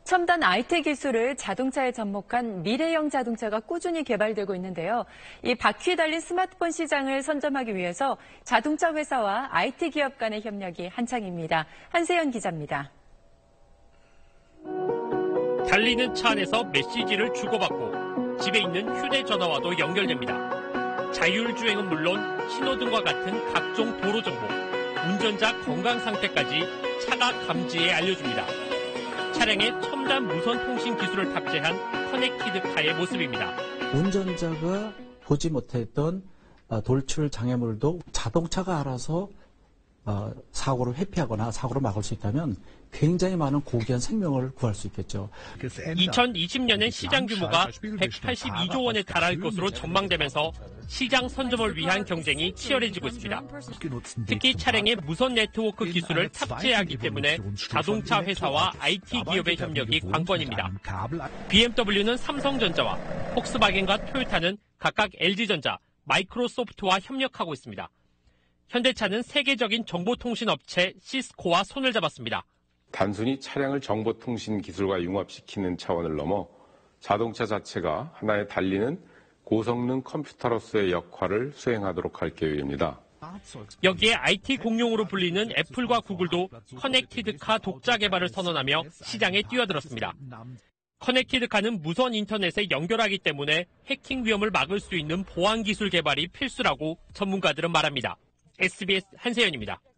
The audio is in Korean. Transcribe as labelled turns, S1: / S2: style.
S1: 첨단 IT 기술을 자동차에 접목한 미래형 자동차가 꾸준히 개발되고 있는데요. 이 바퀴 달린 스마트폰 시장을 선점하기 위해서 자동차 회사와 IT 기업 간의 협력이 한창입니다. 한세연 기자입니다.
S2: 달리는 차 안에서 메시지를 주고받고 집에 있는 휴대전화와도 연결됩니다. 자율주행은 물론 신호등과 같은 각종 도로 정보, 운전자 건강 상태까지 차가 감지해 알려줍니다. 차량에 첨단 무선 통신 기술을 탑재한 커넥티드카의 모습입니다.
S3: 운전자가 보지 못했던 돌출 장애물도 자동차가 알아서 사고를 회피하거나 사고를 막을 수 있다면 굉장히 많은 고귀한 생명을 구할 수 있겠죠.
S2: 2020년엔 시장 규모가 182조 원에 달할 것으로 전망되면서 시장 선점을 위한 경쟁이 치열해지고 있습니다. 특히 차량에 무선 네트워크 기술을 탑재하기 때문에 자동차 회사와 IT 기업의 협력이 관건입니다. BMW는 삼성전자와 폭스바겐과 토요타는 각각 LG전자, 마이크로소프트와 협력하고 있습니다. 현대차는 세계적인 정보통신 업체 시스코와 손을 잡았습니다.
S4: 단순히 차량을 정보통신 기술과 융합시키는 차원을 넘어 자동차 자체가 하나의 달리는 고성능 컴퓨터로서의 역할을 수행하도록 할 계획입니다.
S2: 여기에 IT 공룡으로 불리는 애플과 구글도 커넥티드카 독자 개발을 선언하며 시장에 뛰어들었습니다. 커넥티드카는 무선 인터넷에 연결하기 때문에 해킹 위험을 막을 수 있는 보안 기술 개발이 필수라고 전문가들은 말합니다. SBS 한세연입니다.